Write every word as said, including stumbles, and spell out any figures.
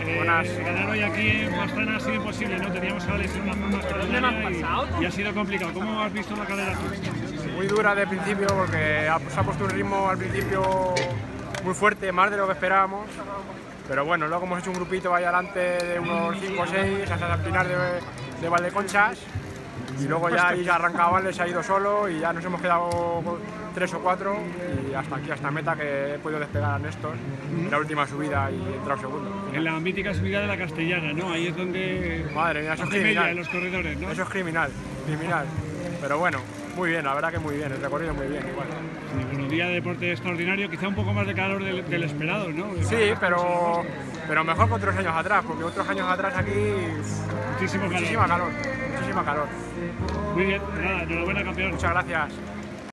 Eh, Buenas. Ganar hoy aquí en Pastrana ha sido imposible, ¿no? Teníamos a Alex en una forma extraordinaria y, y ha sido complicado. ¿Cómo has visto la carrera tú? Muy dura de principio porque se ha puesto un ritmo al principio muy fuerte, más de lo que esperábamos. Pero bueno, luego hemos hecho un grupito ahí adelante de unos cinco o seis hasta el final de, de Valdeconchas. Y luego ya ahí arrancaba Vale, se ha ido solo y ya nos hemos quedado tres o cuatro y hasta aquí, hasta meta, que he podido despegar a Néstor en la última subida y he entrado segundo. En la mítica subida de la Castellana, ¿no? Ahí es donde... Madre mía, eso es hace mella criminal. en los corredores, ¿no? Eso es criminal, criminal. Pero bueno, muy bien, la verdad que muy bien, el recorrido muy bien igual. Sí, bueno, día de deporte extraordinario, quizá un poco más de calor del, del esperado, ¿no? Sí, pero, pero mejor que otros años atrás, porque otros años atrás aquí Muchísimo calor. muchísima calor, muchísima calor. Muy bien, nada, enhorabuena, campeón. Muchas gracias.